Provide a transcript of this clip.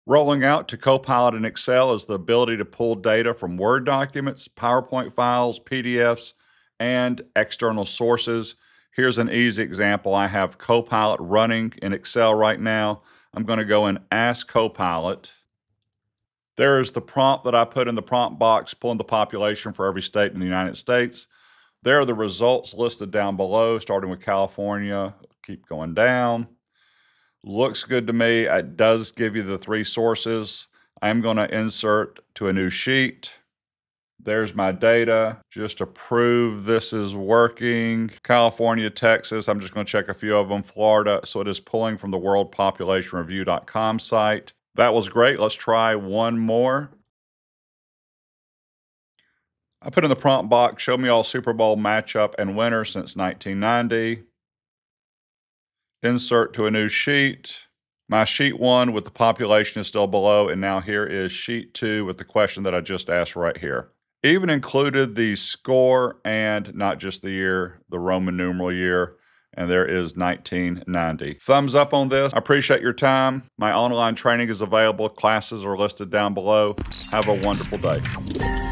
Rolling out to Copilot in Excel is the ability to pull data from Word documents, PowerPoint files, PDFs, and external sources. Here's an easy example. I have Copilot running in Excel right now. I'm going to go and ask Copilot. There's the prompt that I put in the prompt box, pulling the population for every state in the United States. There are the results listed down below, starting with California. Keep going down. Looks good to me. It does give you the 3 sources. I'm going to insert to a new sheet. There's my data. Just to prove this is working. California, Texas. I'm just going to check a few of them. Florida. So it is pulling from the worldpopulationreview.com site. That was great. Let's try one more. I put in the prompt box, show me all Super Bowl matchup and winners since 1990. Insert to a new sheet. My sheet 1 with the population is still below, and now here is sheet 2 with the question that I just asked right here. Even included the score and not just the year, the Roman numeral year, and there is 1990. Thumbs up on this. I appreciate your time. My online training is available. Classes are listed down below. Have a wonderful day.